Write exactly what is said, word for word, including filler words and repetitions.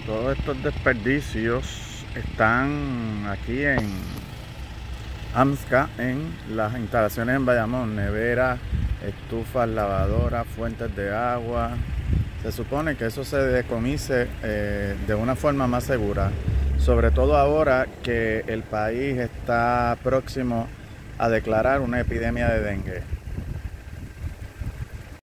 Todos estos desperdicios están aquí en AMSCA, en las instalaciones en Bayamón: neveras, estufas, lavadoras, fuentes de agua. Se supone que eso se decomise eh, de una forma más segura, sobre todo ahora que el país está próximo a declarar una epidemia de dengue.